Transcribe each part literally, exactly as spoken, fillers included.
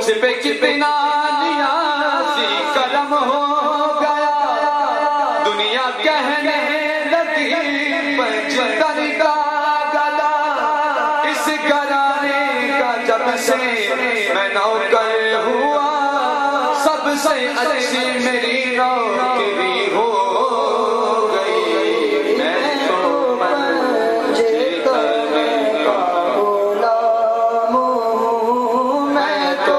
پہ کتنا نیازی کرم ہو گیا، دنیا کہنے لگی پنجتن کا گدا، اس گھرانے کا جب سے میں نوکر ہوا، سب سے اچھی میری نوکری ہو گئی، میں تو پنجتن کا غلام ہوں، میں تو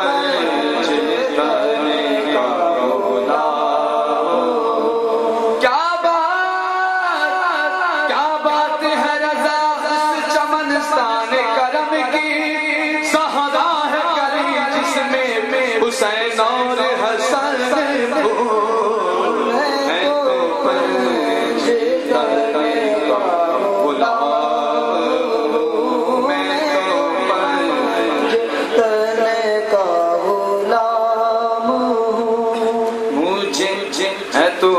پنجتن کا غلام ہوں۔ کیا بات کیا بات ہے رضا اس چمنستان کرم کی، صحرا ہے کری جس میں حسین اور حسن ہو، میں تو پنجتن کا غلام ہوں، میں تو پنجتن کا غلام ہوں، مجھے ہے تو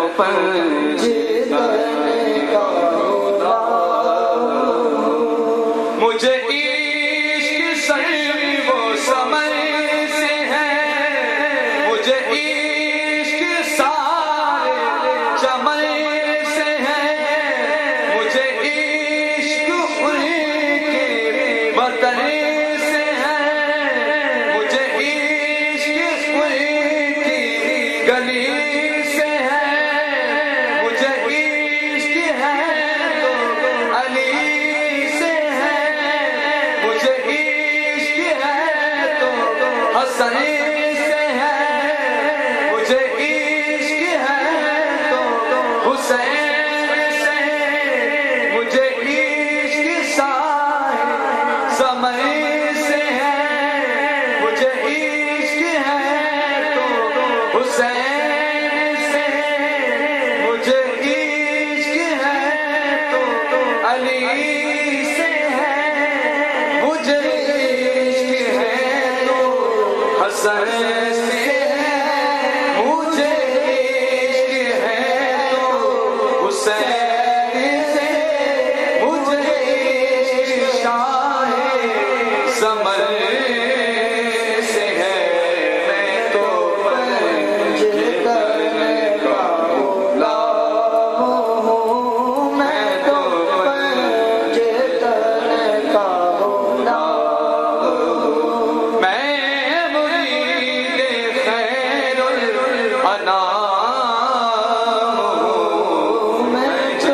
پنجتن کا غلام ہوں، مجھے عشق سے وہ سمجھ سے ہے، مجھے عشق سارے چمن سے ہے، مجھے عشق ان کے وطن سے ہے، مجھے عشق ان کی گلی سے ہے، مجھے عشق ہے تو علی سے ہے، مجھے عشق ہے تو حسن سے ہے، مجھے عشق ہے تو حسین سے، مجھے عشق صاحب زمن سے ہے، مجھے عشق ہے تو حسین سے، مجھے عشق ہے تو علی سے ہے، مجھے عشق ہے تو حسن سے ہے، مجھے عشق ہے تو حسین سے، مجھے عشق شاہ زمن سے ہے، میں تو پنجتن کا غلام ہوں، میں تو پنجتن کا غلام ہوں، میں مرید خیر الانام ہوں، میں تو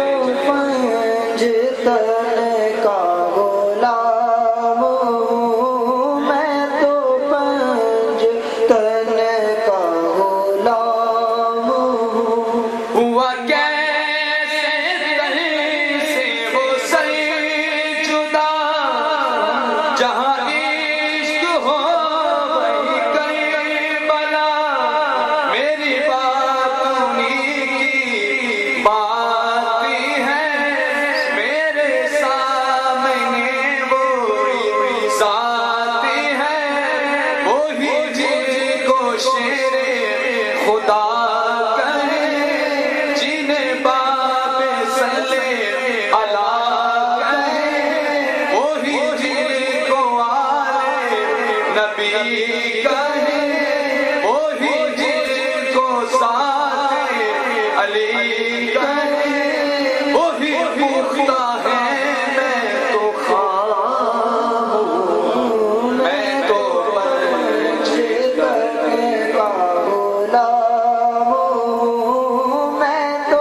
پنجتن کا غلام ہوں، میں تو پنجتن کا غلام ہوں، ہوا کیسے تن سے وہ سر جدا، جہاں عشق ہو وہی کربلا، میری بات انہیں کی بات ہے، میرے سامنے وہی ذات ہے، وہی جن کو شیر خدا کہے، جنہیں باب صلی اللہ کہے، وہی جن کو آل نبی کہے، وہی جن کو ذات علی کہے، وہی پختہ ہے، میں تو خام ہوں، میں تو پنجتن کا غلام ہوں، میں تو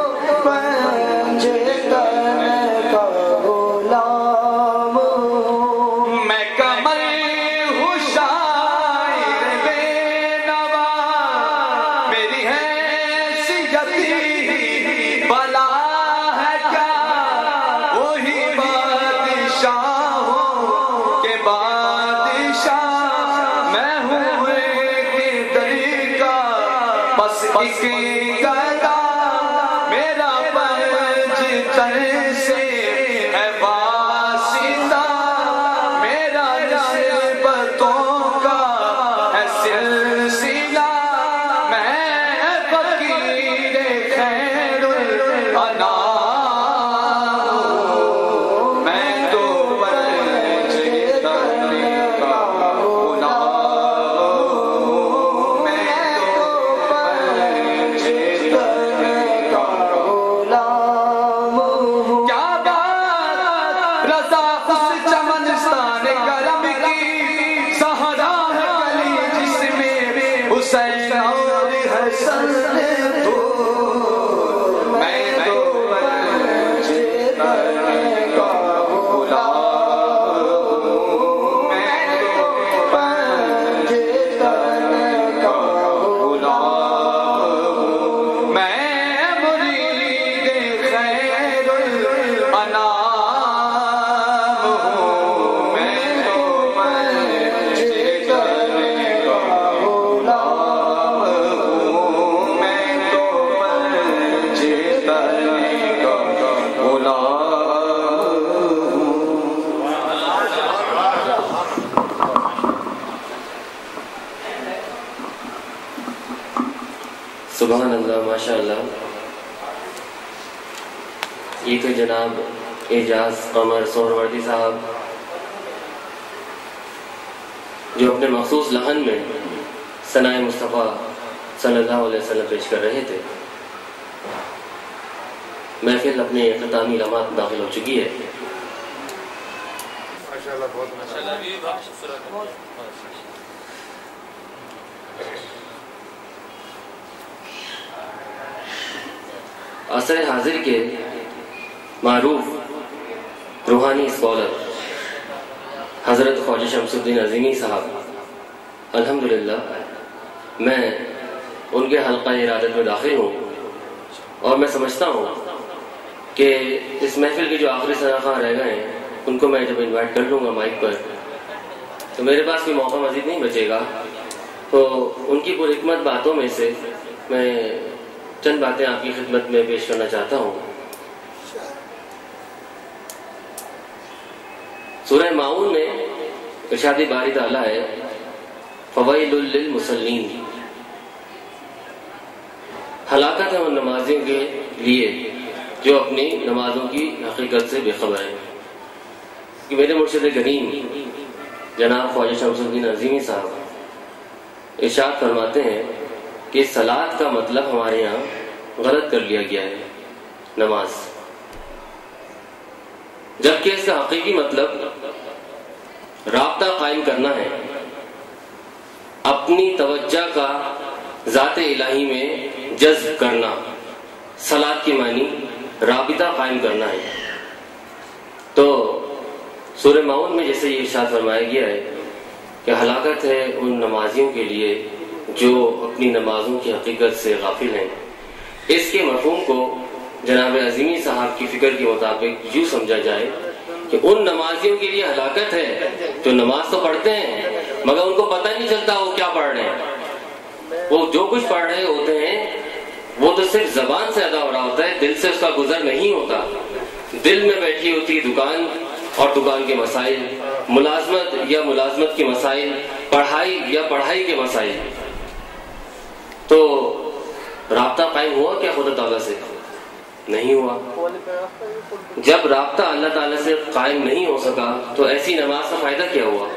پنجتن کا غلام ہوں، میں کمر ہوں شاعر بے نوا، میری حیثیت بلا ہے کیا، وہی بادشاہوں کے بادشاہ میں ہوں کہ در کا بس ایک گدا، میرا پنجتن سے ہے واسطہ، میرا نسبتوں کا ہے سلسلہ، میں فقیر خیر الانام، میں تو پنجتن کا غلام سبحان اللہ، ماشاء اللہ. یہ تو جناب اعجاز قمر سہروردی صاحب جو اپنے مخصوص لحن میں ثنائے مصطفیٰ صلی اللہ علیہ وسلم پیش کر رہے تھے. محفل اپنے اختتامی لمحات میں داخل ہو چکی ہے. عصر حاضر کے معروف روحانی اسکالر حضرت خواجہ شمس الدین عظیمی صاحب، الحمدللہ میں ان کے حلقہ ارادت میں داخل ہوں اور میں سمجھتا ہوں کہ اس محفل کے جو آخری ثنا خواں رہ گئے ہیں ان کو میں جب انوائٹ کر لوں گا مائک پر تو میرے پاس کوئی موقع مزید نہیں بچے گا. تو ان کی پرحکمت باتوں میں سے میں چند باتیں آپ کی خدمت میں پیش کرنا چاہتا ہوں. سورہ ماؤن میں ارشاد باری تعالیٰ ہے فویل للمصلین، ہلاکت ہے ان نمازیوں کے لیے جو اپنی نمازوں کی حقیقت سے بے خبر ہیں. کہ میرے مرشد کریم جناب خواجہ شمس الدین عظیمی صاحب ارشاد فرماتے ہیں کہ صلاۃ کا مطلب ہمارے یہاں غلط کر لیا گیا ہے نماز، جبکہ اس کا حقیقی مطلب رابطہ قائم کرنا ہے، اپنی توجہ کا ذات الہی میں جذب کرنا. صلاۃ کی معنی رابطہ قائم کرنا ہے. تو سورہ ماؤن میں جیسے یہ ارشاد فرمایا گیا ہے کہ ہلاکت ہے ان نمازیوں کے لیے جو اپنی نمازوں کی حقیقت سے غافل ہیں، اس کے مفہوم کو جناب عظیمی صاحب کی فکر کے مطابق یوں سمجھا جائے کہ ان نمازیوں کے لیے ہلاکت ہے جو نماز تو پڑھتے ہیں مگر ان کو پتہ نہیں چلتا وہ کیا پڑھ رہے ہیں. وہ جو کچھ پڑھ رہے ہوتے ہیں وہ تو صرف زبان سے ادا ہو رہا ہوتا ہے، دل سے اس کا گزر نہیں ہوتا. دل میں بیٹھی ہوتی دکان اور دکان کے مسائل، ملازمت یا ملازمت کے مسائل، پڑھائی یا پڑھائی کے مسائل. تو رابطہ قائم ہوا کیا خدا تعالیٰ سے؟ نہیں ہوا. جب رابطہ اللہ تعالیٰ سے قائم نہیں ہو سکا تو ایسی نماز کا فائدہ کیا ہوا؟